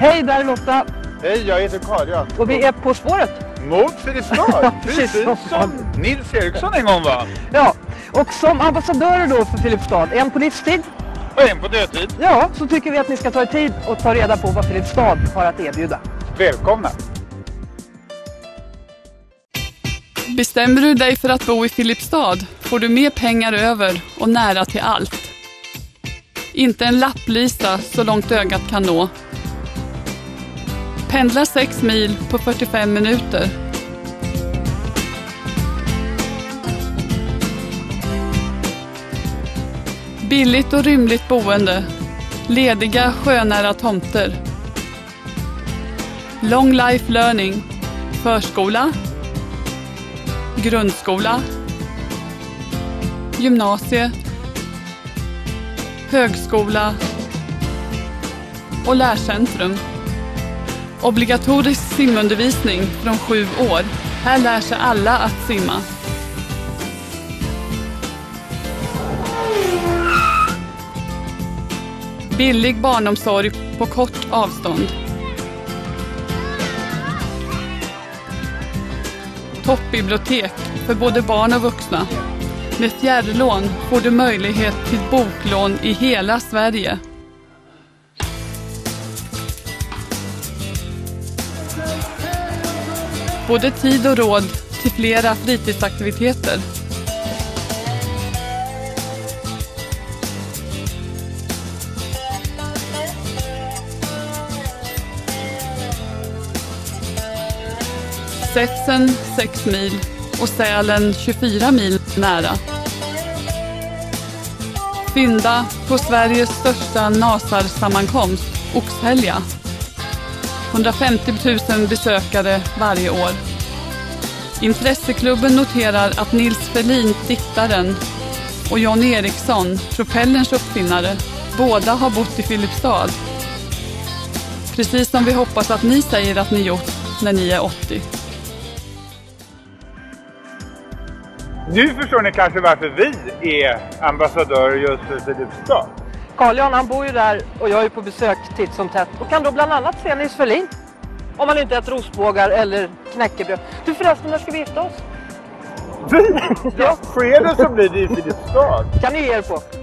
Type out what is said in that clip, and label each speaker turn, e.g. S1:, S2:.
S1: Hej, där är Lotta.
S2: Hej, jag heter Carl.
S1: Och vi är På spåret.
S2: Mot Filipstad,
S1: Precis
S2: som Nils Eriksson en gång var.
S1: Ja, och som ambassadörer då för Filipstad, en på livstid.
S2: Och en på dödtid.
S1: Ja, så tycker vi att ni ska ta er tid och ta reda på vad Filipstad har att erbjuda.
S2: Välkomna!
S3: Bestämmer du dig för att bo i Filipstad får du mer pengar över och nära till allt. Inte en lapplisa så långt ögat kan nå. Pendla 6 mil på 45 minuter. Billigt och rymligt boende. Lediga sjönära tomter. Long life learning. Förskola. Grundskola. Gymnasie. Högskola. Och lärcentrum. Obligatorisk simundervisning från 7 år. Här lär sig alla att simma. Billig barnomsorg på kort avstånd. Toppbibliotek för både barn och vuxna. Med fjärrlån får du möjlighet till boklån i hela Sverige. Både tid och råd till flera fritidsaktiviteter. Sätsen 6 mil och Sälen 24 mil nära. Fynda på Sveriges största nasarsammankomst, Oxhälja. 150 000 besökare varje år. Intresseklubben noterar att Nils Ferlin, diktaren, och John Eriksson, propellerns uppfinnare, båda har bott i Filipstad. Precis som vi hoppas att ni säger att ni gjort när ni är 80.
S2: Nu förstår ni kanske varför vi är ambassadörer just för Filipstad.
S1: Carl-Jan, han bor ju där och jag är på besök titt som tätt och kan då bland annat se Nils Ferlin. Om man inte äter rosbågar eller knäckebröd. Du förresten, när ska vi gifta oss?
S2: Ja, sker det så blir det i Filipstad.
S1: Kan ni ge er på?